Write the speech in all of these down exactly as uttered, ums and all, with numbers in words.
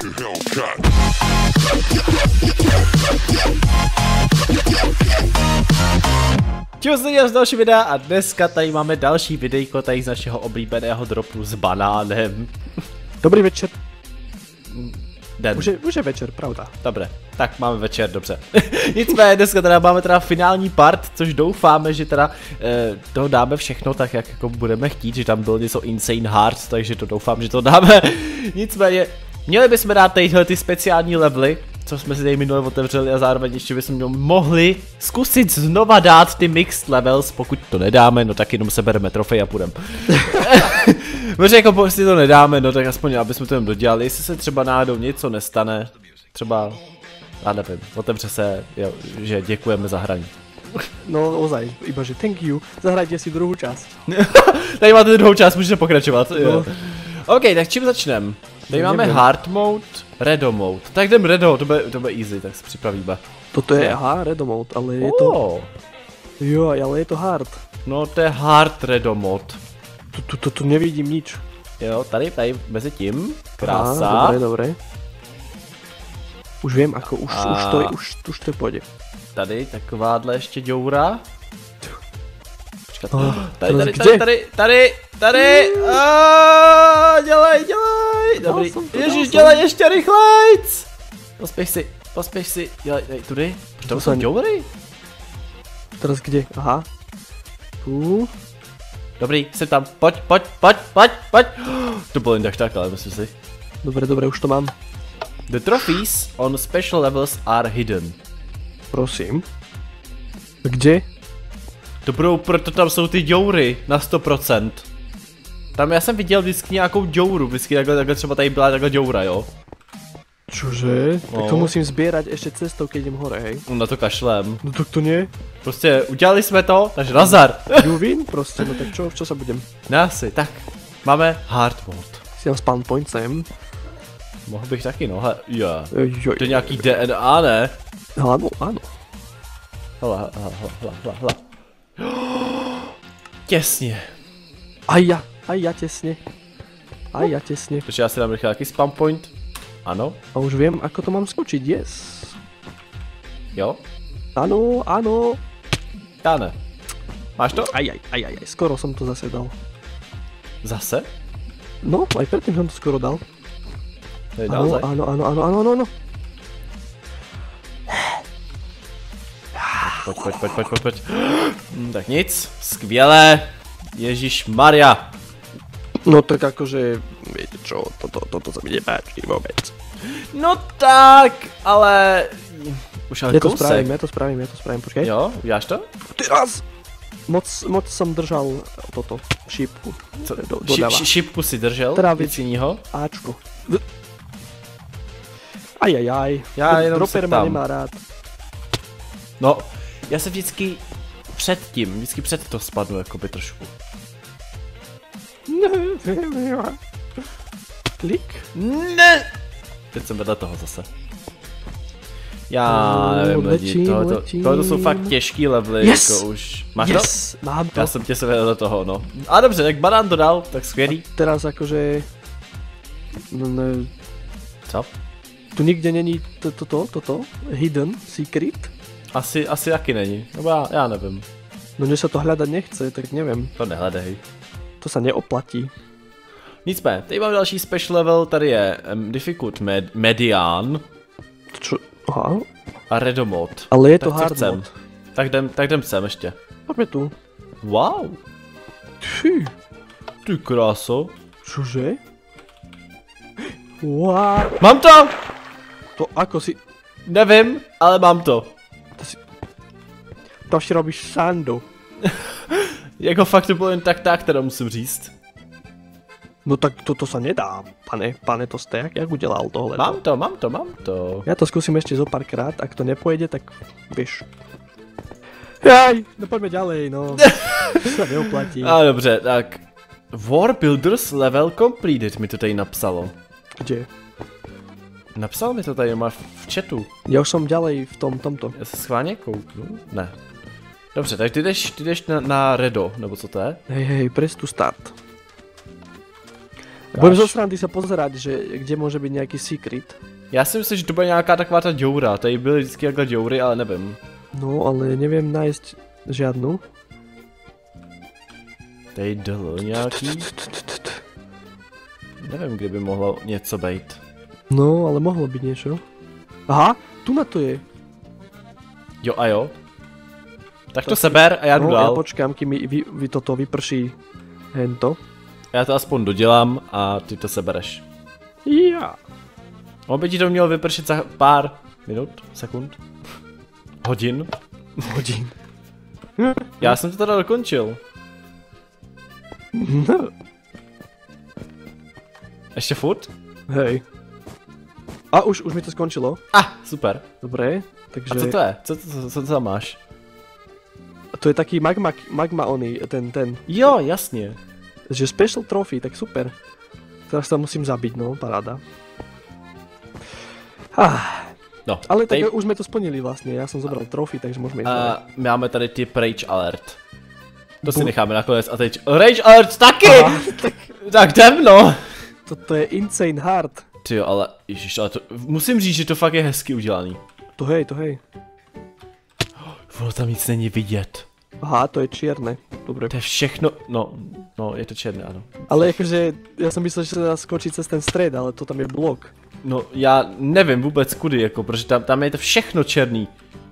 Čau, sledujeme z další videa a dneska tady máme další videjko tady z našeho oblíbeného dropu s banánem. Dobrý večer. Den. Už je, už je večer, pravda. Dobré, tak máme večer, dobře. Nicméně dneska teda máme teda finální part, což doufáme, že teda eh, toho dáme všechno tak, jak jako budeme chtít, že tam bylo něco insane hard, takže to doufám, že to dáme. Nicméně, měli bychom dát tyhle ty speciální levely, co jsme si tady minule otevřeli a zároveň ještě bychom mohli zkusit znova dát ty mixed levels, pokud to nedáme, no tak jenom sebereme trofej a půjdeme. Protože jako pokud si to nedáme, no tak aspoň aby jsme to jen dodělali, jestli se třeba náhodou něco nestane, třeba, já nevím, otevře se, jo, že děkujeme za hraní. No ozaj, iba že thank you, zahrajte si druhou část. Tady máte druhou část, můžete pokračovat. No. OK, tak čím začneme? Tady no, máme nevím. Hard mode, redo mode. Tak jdem redo, to bude, to bude easy, tak se připravíme. Toto je, aha, redo mode, ale je to... Oh. Jo, ale je to hard. No to je hard redo mode. Tu, tu, tu, tu nevidím nič. Jo, tady, tady mezi tím, krása. Aha, dobré, dobré. Už vím, ako, už, A... už to je, už, už to půjde. Tady takováhle ještě děura. Počkat, oh, tady, tady, tady, tady, tady, tady, aaaa, dělej, dělej, dobrý, ježiš, dělej ještě rychlejc. Pospěch si, pospěch si, dělej, dělej, tudy, to jsou děury? Teraz kde, aha. Tu. Dobrý, jsem tam, pojď, pojď, pojď, pojď, pojď. To bylo jen tak tak, ale myslím si. Dobré, dobré, už to mám. The trophies on special levels are hidden. Prosím. Kde? To budou, proto tam jsou ty děury na sto procent. Tam já jsem viděl vždycky nějakou děuru, vždycky takhle, takhle třeba tady byla takhle děura, jo. Čože? No. Tak to musím sbírať ještě cestou, keď idem hore, hej. No na to kašlem. No tak to nie. Prostě udělali jsme to, takže nazar. Juvin, prostě, no tak čo, čo sa budem? Nasi, tak, máme hard mode. Si dám spawn point sem. Mohl bych taky, no, he, yeah. Jo, To je nějaký D N A, ne? Áno, áno. Hele, hele, hele, hele, hele. Těsně. Aj ja, aj ja tesne. Aj ja tesne. Takže já si dám rychle nějaký spam point. Ano. A už viem, ako to mám skočiť, yes. Jo. Áno, áno. Já ne. Máš to? Aj, aj, aj, aj, aj, skoro som to zase dal. Zase? No, aj predtým som to skoro dal. To je Áno, naozaj. áno, áno, áno, áno, áno. Pojď, pojď, pojď, pojď, pojď, pojď. Hm, tak nic, skvělé. Ježíš Maria. No tak akože, viete čo, toto, toto sa mi nepáči vôbec. No tak, ale... Už ale Ja to kousek. spravím, ja to spravím, ja to spravím, počkej. Jo, uděláš to? Teraz! Moc, moc som držal toto, šípku. Co? Do, Ši, dodáva. ši, šipku si držel? Teda Nic jinýho? Ačko. Ajajaj, Já jenom Dropper se ma ptám. nemá rád. No, já se vždycky předtím, vždycky před to spadnu jakoby trošku. Klik. Ne! Teď jsem vedle toho zase. Já nevím, lidi, tohle to jsou fakt těžký levely, Yes! jako už. Máš Yes, to? mám to. Já jsem tě se vedl do toho, no. A dobře, tak banán to dal, tak skvělý. A teraz akože... No, ne, Co? tu nikde není toto, to, toto, hidden, secret. Asi, asi taky není, nebo já, já nevím. No mne sa to hľadať nechce, tak neviem. To nehledej. To sa neoplatí. Nicméně, tady mám další special level, tady je um, Difficult med Median Čo? Aha. a Redo mode. Ale je to Tak co hard chcem? mod. Tak jdem, tak jdem sem ještě. Poďme tu. Wow, Fy. ty kráso. Čože? Wow. Mám to! To ako si... Nevím, ale mám to. To si robíš sandu. Jako fakt to bylo jen tak tak, teda musím říct. No tak toto sa nedá, pane, pane to ste, jak, jak udelal tohle? Mám to, mám to, mám to. Ja to skúsim ešte zo párkrát, ak to nepôjde, tak vieš. Jaj, no poďme ďalej, no. To sa neoplatí. A dobře, tak. War Builders level completed mi to tady napsalo. Kde? Napsal mi to tady, má v chatu. Ja už som ďalej v tom, tomto. Já se schválně kouknu? Ne. Dobře, tak ty jdeš, ty jdeš na, na Redo, nebo co to je? Hej, hej, press to start. Budem zo srandy sa pozerať, že kde môže byť nejaký secret. Já si myslím, že to bude nějaká taková ta děura, tady byly vždycky takhle děury, ale nevím. No, ale neviem nájsť žiadnu. Tady dl nějaký. Nevím, kde by mohlo něco být. No, ale mohlo byť niečo. Aha, tu na to je. Jo a jo. Tak to seber a já jdu No, dál. ja počkám, kým mi vy, vy toto vyprší hento. Já to aspoň dodělám a ty to sebereš. Ja. Aby ti to mělo vypršet za pár minut, sekund, hodin. Hodín. Já jsem to teda dokončil. No. Ještě furt? Hej. A už, už mi to skončilo. Ah, super. Dobre, takže... A co to je? Co, co, co to tam máš? To je taký magma, magma oný, ten, ten. Jo, jasně. Že special trophy, tak super. Teraz sa musím zabiť, no, paráda. Ah. No, Ale tak tady, už sme to splnili vlastne, ja som zobral trofy, takže môžeme ísť ďalej. a máme tady typ Rage Alert. To si necháme nakonec a teď Rage Alert taky! Aha, tak, tak jdem no! Toto je insane hard. Tyjo, ale ježiš, ale to, musím říct, že to fakt je hezky udělaný. To hej, to hej. Ono tam nic není vidět. Aha, to je čierne. Dobre. To je všechno, no, no, je to černé, ano. Ale akože, ja som myslel, že sa dá skočiť cez ten stred, ale to tam je blok. No, já nevím vůbec kudy, jako, protože tam, tam je to všechno černý.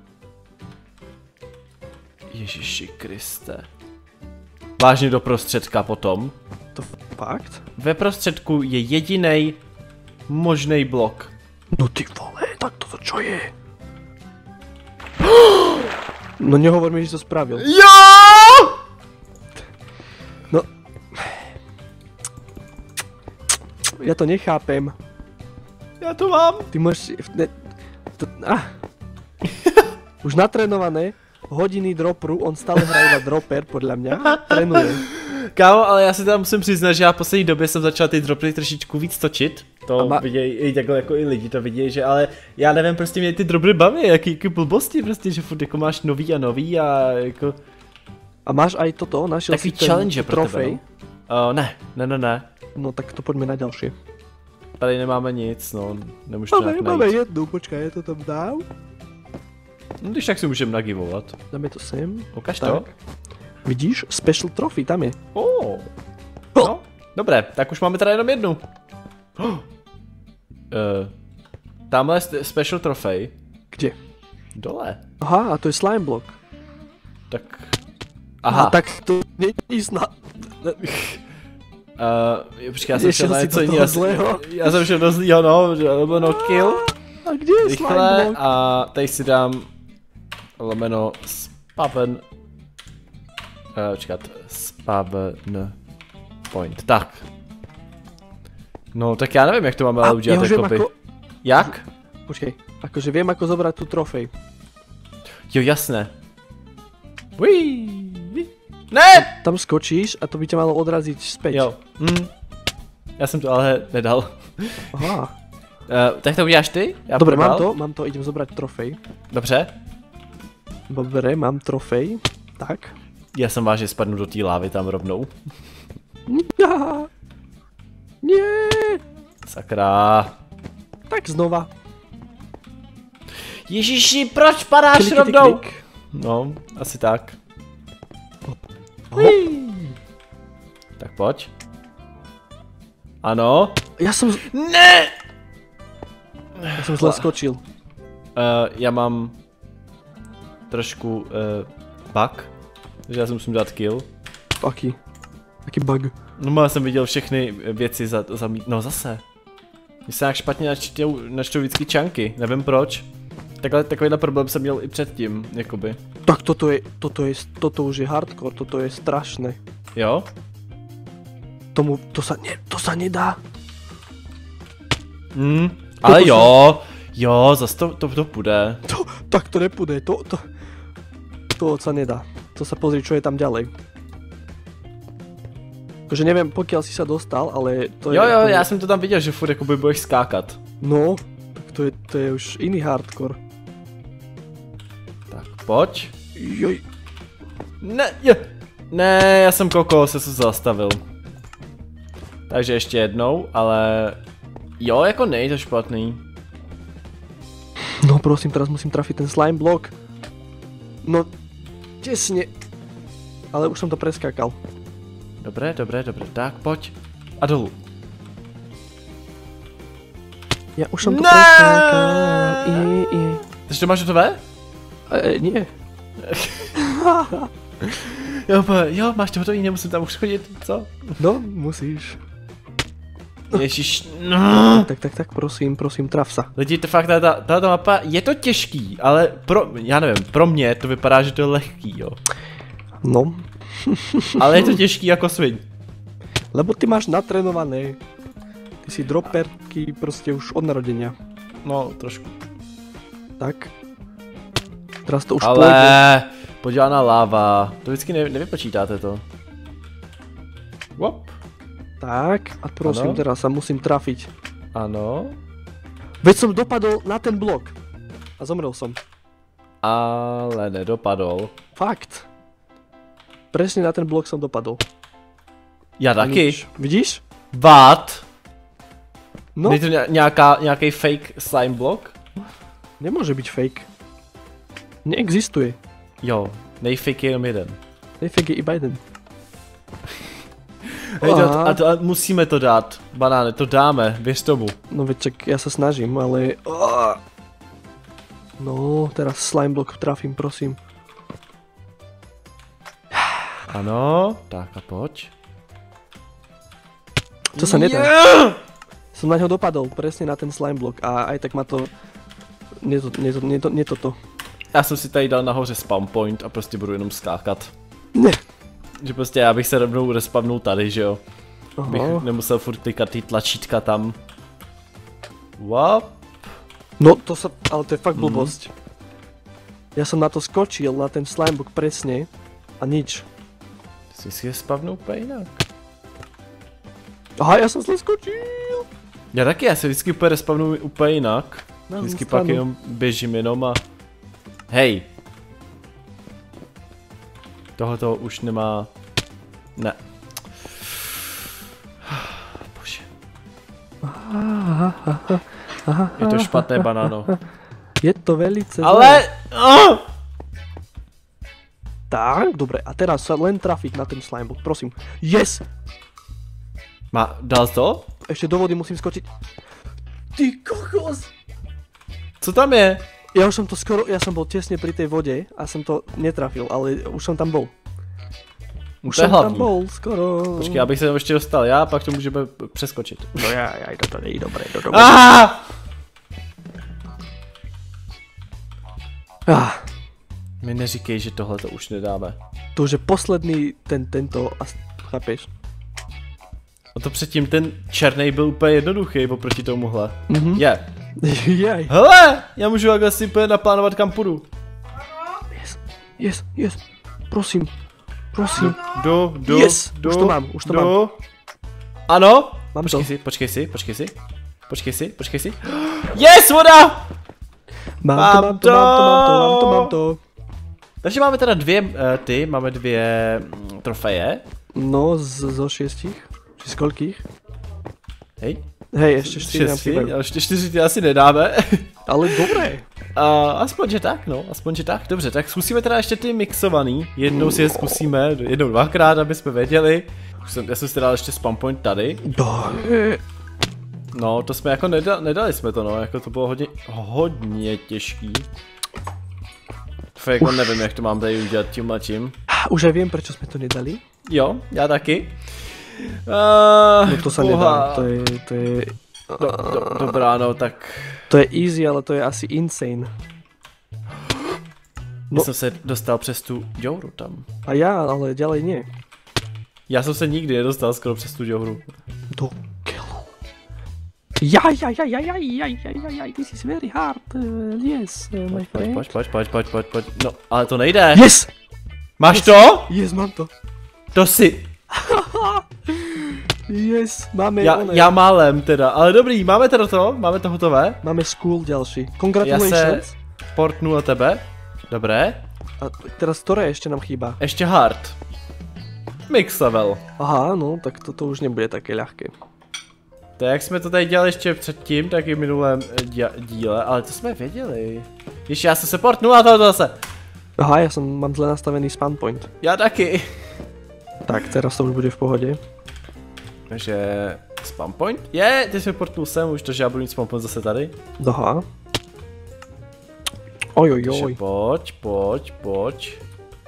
Ježiši Kriste. Vážně do prostředka potom. To fakt? Ve prostředku je jedinej možný blok. No ty vole, tak toto čo je? No nehovor mi, že to spravil. Jo! No. Ja to nechápem. Já to mám. Ty môžeš... Ne, to, ah. Už natrénované, hodiny dropru, on stále hraje na dropper, podľa mňa, trénuje. Kámo, ale já si tam musím přiznat, že já v poslední době jsem začal ty dropy trošičku víc točit. To ma... vidějí i takhle jako i lidi to vidějí, že ale já nevím, prostě mě ty dropy baví, jaký, jaký blbosti prostě, že furt jako máš nový a nový a jako... A máš aj toto, našiel Takový si ten challenge pro trofej? tebe, no? Uh, ne, ne, ne, ne. No tak to poďme na ďalšie. Tady nemáme nic, no, nemůžu to Máme, nějak máme najít. jednu, počkaj, ja to tam dám. No, když tak si můžeme nagivovat. Dáme to sem. Ukaž Tak. to. Vidíš? Special trophy, tam je. Oh. No, dobré, tak už máme teda jenom jednu. Oh. Uh, tamhle je special trofej. Kde? Dole. Aha, a to je slime block. Tak... Aha. A tak to není snad... Uh, počkej, já jsem šel na si něco do toho jiného. zlého. Já jsem šel do zlýho, no, že lomeno kill. A kde je slime Rychle block? a tady si dám lomeno spaven. Uh, počkat, spaven point. Tak. No, tak já nevím, jak to máme ale udělat, ja už viem jakoby. ako... Jak? Počkej, akože viem ako zobrať tú trofej. Jo, jasné. Uí. Ne! Tam skočíš a to by ťa malo odraziť späť. Jo. Hm. Já jsem to ale nedal. Aha. Uh, tak to uděláš ty? Já Dobre, půjdu mám dál. to, mám to, idem zobrať trofej. Dobře. Dobre, mám trofej. Tak. Já jsem vážně spadnu do té lávy tam rovnou. Ja. Nie. Sakra. Tak znova. Ježiši, proč padáš Klikity rovnou? klik. No, asi tak. Hop. Tak pojď. Ano. Ja som, Ne! ja som zle skočil. Uh, já mám trošku uh, bug, že já si musím dát kill. Aký? Aký bug? No, já jsem viděl všechny věci za, za mít, no zase. Mně se nějak špatně načtou, načtou vždycky čanky, nevím proč. Takhle, takovýhle problém jsem měl i předtím, jakoby. Tak toto je, toto je, toto už je hardcore, toto je strašné. Jo? Tomu, to sa, ne, to sa nedá. Mm, ale Toto jo, jo, zase to, to, to půjde. To, tak to nepůjde, to, to, to sa nedá. To sa pozri, čo je tam ďalej. Akože neviem, pokiaľ si sa dostal, ale to je... Jo, jo, to je, já jsem to tam viděl, že furt jakoby budeš skákat. No, tak to je, to je už iný hardcore. Tak, pojď. Joj. Ne, je. Ne, já jsem kokos, já jsem se zastavil. Takže ještě jednou, ale jo, jako nej to špatný. No prosím, teraz musím trafiť ten slime block. No, tesne. Ale už som to preskákal. Dobré, dobré, dobré, tak pojď. A dolů. Ja už som to Ne! preskákal. I, i. Takže to máš hotové? E, nie. Jo, jo, máš to hotový, nemusím tam už chodit, co? No, musíš. Ježiš, no. Tak, tak, tak, prosím, prosím, traf sa. Lidi, to fakt, ta, ta mapa, je to těžký, ale pro, já nevím, pro mě to vypadá, že to je lehký, jo. No. Ale je to těžký jako sviň. Lebo ty máš natrénované. Ty si droperky prostě už od narodenia. No, trošku. Tak. Teraz to už ale, pôjde. podívaná láva, to vždycky ne, nevypočítáte to. Wop. Tak, a prosím, ano. teraz sa musím trafiť. Ano. Veď som dopadol na ten blok. A zomrel som. Ale nedopadol. Fakt. Presne na ten blok som dopadol. Já A taky. nič. Vidíš? What? No, Je to nějaká, nějaký fake slime block? nemôže byť fake. Neexistuje. Jo, nejfake je jenom jeden. Fake je iba jeden. Hej, to, Aha. a to, a musíme to dát, banáne, to dáme, věř tomu. No veď čak, ja sa snažím, ale... Ah. No, teraz slime block trafím, prosím. Ano, tak a pojď. To sa nedá. Yeah! Som na ňo dopadol, presne na ten slime block a aj tak ma to... Nie to, nie to, nie to, nie toto. Já jsem si tady dal nahoře spawn point a prostě budu jenom skákat. Ne. Že prostě já bych se rovnou respavnul tady, že jo. Aha. Bych nemusel furt klikat ty tlačítka tam. What? No to sa, ale to je fakt blbosť. Ja som na to skočil, na ten slime block presne a nič. Jsi si je spavnul úplně jinak. Aha, ja som zle skočil. Já taky, já se vždycky úplně respavnu úplně jinak. Na Vždycky stranu. pak jenom běžím jenom a... Hej! Tohoto už nemá... Ne. Bože. Je to špatné, banáno. Je to velice zlé. Ale... Oh! Tak, dobre, a teraz sa len trafiť na ten slime block, prosím. Yes! Má, dal to? Ešte do vody musím skočiť. Ty kokos! Co tam je? Ja už som to skoro, ja som bol tesne pri tej vode a som to netrafil, ale už som tam bol. Už To je som tam hlavní. bol skoro. Počkej, abych se tam ještě dostal já, pak to můžeme přeskočit. No ja, ja, to není dobré, to dobré. Ah! Ah, Mi neříkej, že tohle to už nedáme. to už je posledný ten, tento, a chápeš? A to předtím ten černý byl úplně jednoduchý oproti tomuhle. Mhm. Je. Jaj. Hele, já můžu takhle si úplně naplánovat, kam půjdu. Yes, yes, yes. Prosím, prosím. Jdu, jdu, Yes, jdu, už to mám, už to jdu. mám. Ano? Mám počkej to. si, počkej si, počkej si. Počkej si, počkej si. Yes, voda! Mám, Mám to, mám to, mám to, mám to, mám to, mám to. Takže máme teda dvě, uh, ty, máme dvě mm, trofeje. No, z, zo šiestich? Či z koľkých? Hej. Hej, ešte štyri nám Šesti, chýbajú. ale ještě čtyři ty asi nedáme. Ale dobré. Uh, aspoň, že tak, no, aspoň, že tak, dobře, tak zkusíme teda ještě ty mixovaný, jednou si je zkusíme, jednou, dvakrát, aby jsme věděli. Už jsem, já jsem si dal ještě spam point tady, Do. no, to jsme jako nedali, nedali jsme to, no, jako to bylo hodně, hodně těžký. Fakt jako nevím, jak to mám tady udělat tím a tím. Už aj viem, prečo sme to nedali. Jo, já taky. Uh, No to sa nedá, to je, to je... Do, do, dobrá, no, tak... To je easy, ale to je asi insane. No. Já jsem se dostal přes tu děuru tam. A ja, ale ďalej nie. Já jsem se nikdy nedostal skoro přes tu děuru. Do keľu. Jaj, jaj, jaj, jaj, jaj, jaj, jaj, jaj, jaj, this is very hard. Uh, yes, uh, my Pojď, friend. pojď, pojď, pojď, pojď, pojď, pojď, no, ale to nejde. Yes! Máš to? Yes, mám to. To si, Yes, máme já, one. já málem teda, ale dobrý, máme teda to, máme to hotové. Máme school ďalší. Já Congratulations. se portnu na tebe, dobré. A teraz ktoré ešte nám chýba? Ještě hard. Mix level. Aha, no, tak toto už nebude také ľahké. To jak jsme to tady dělali ještě předtím, tak i v minulém dě díle, ale to jsme věděli. Ještě já jsem se portnul a to zase. Aha, ja som, mám zle nastavený spawn point. Já taky. Tak, teraz to už bude v pohode. Takže spawn point? Je, ty jsi mi portnul sem už, takže já budu mít spawn point zase tady. Aha. Oj, oj, Takže oj. pojď, pojď, pojď.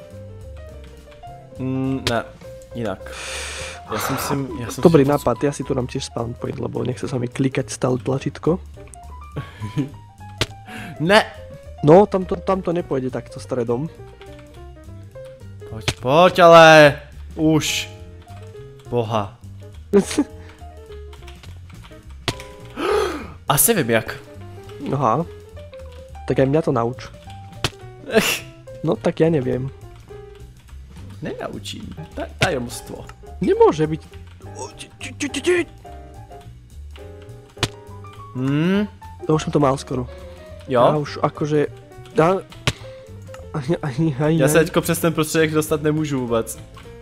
Mm, ne, jinak. Já si myslím, já jsem Dobrý si... nápad, ja si tu dám tiež spawn point, lebo nechce sa mi klikať stále tlačítko. Ne! No, tamto, tamto nepôjde takto stredom. Pojď, pojď ale! Už. Boha. Asi vím jak. Aha. Tak aj mňa to nauč. No tak ja neviem. Nenaučím. To je tajomstvo. Nemôže byť. Hmm. To už som to mal skoro. Jo? Já už akože... Ja... Ani, ani, ani, Já se ani. teďko přes ten prostředek dostat nemůžu vůbec.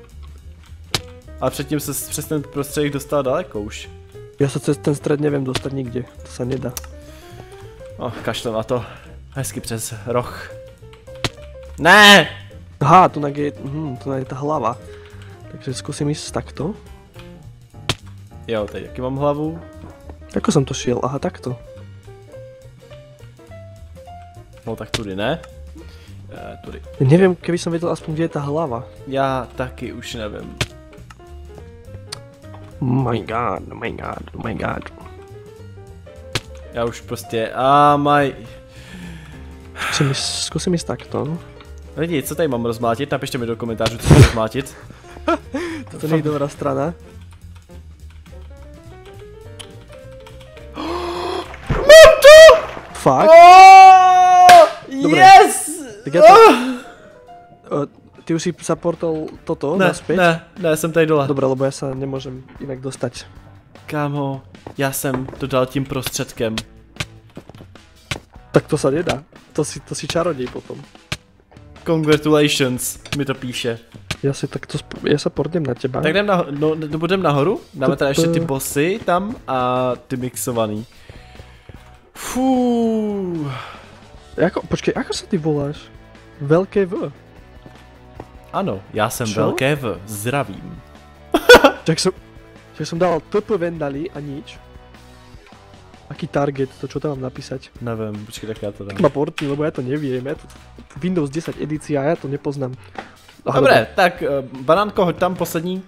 A předtím se přes ten prostředek dostal daleko už. Ja sa cez ten stred neviem dostať nikde. To sa nedá. No, kašlem na to. Hezky přes roh. Ne! Aha, tu je, hm, tu je tá hlava. Takže skúsim ísť takto. Jo, teď jaký mám hlavu? Ako som to šiel? Aha, takto. No tak tudy ne. E, tudy. Ja neviem, keby som vedel aspoň, kde je tá hlava. Já taky už nevím. Oh my god, oh my god, oh my god. Já už prostě, a maj. Skúsim ísť, skúsim ísť takto. Lidi, co tady mám rozmlátit? Napište mi do komentářů, co mám rozmlátit. To nie je dobrá strana. Mám to! Fakt? Oh, Dobre. yes! Tak ja to... Uh, ty už si supportol toto Ne, naspäť? ne, ne, jsem tady dole. Dobre, lebo ja sa nemôžem inak dostať. Kámo, já jsem to dal tím prostředkem. Tak to sa nedá. To si, to si čarodej potom. Congratulations, mi to píše. Ja si takto, sp- ja sa portnem na teba. Tak jdem, na, no, budem nahoru, dáme tady To- ještě ty bossy tam a ty mixovaný. Fú. Jako, počkej, ako sa ty voláš? Veľké V. Ano, já jsem Čo? velké V, zdravím. Čak som, čak som dal T P Vendali a nič. Aký target, to čo tam mám napísať? Nevím, počkej, tak já to dám. Ma portni, lebo ja to neviem, ja to Windows desať edícia, ja to nepoznám. Aha, Dobré, tak uh, banánko, hoď tam poslední.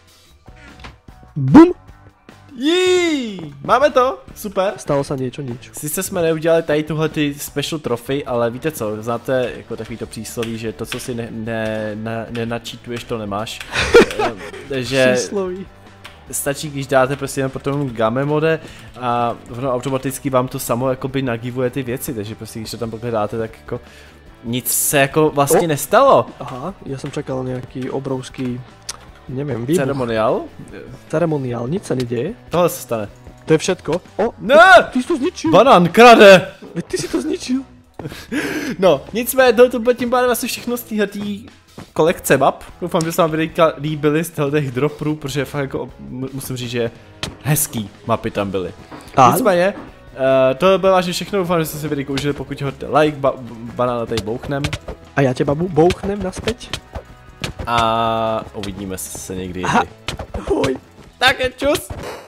Bum! Jí, máme to, super. Stalo sa niečo, nič. Sice jsme neudělali tady tuhle ty special trophy, ale víte co, znáte jako takový to přísloví, že to, co si ne, ne, ne, nenačítuješ, to nemáš. Takže Přísloví. stačí, když dáte prostě jen po tom game mode a ono automaticky vám to samo jakoby nagivuje ty věci, takže prostě když to tam takhle dáte, tak jako nic se jako vlastně O. nestalo. Aha, ja som čakal nejaký obrovský, neviem, výbuch. Ceremoniál? Ceremoniál, nič sa nedeje. Tohle se stane. To je všetko. O, Ne! ty si to zničil. Banán krade! Veď ty si to zničil. No, nicméně to, to bylo tím pádem asi všechno z téhletý kolekce map. Doufám, že se vám videjka líbily z těch dropů, protože fakt jako musím říct, že hezký mapy tam byly. A? Nicméně, uh, to bylo vážně všechno, doufám, že jste si videjko užili, pokud hodíte like, ba banána tady bouchnem. A ja teba bu- bouchnem naspäť. A uvidíme se někdy Aha. jindy. Ahoj. Tak čus!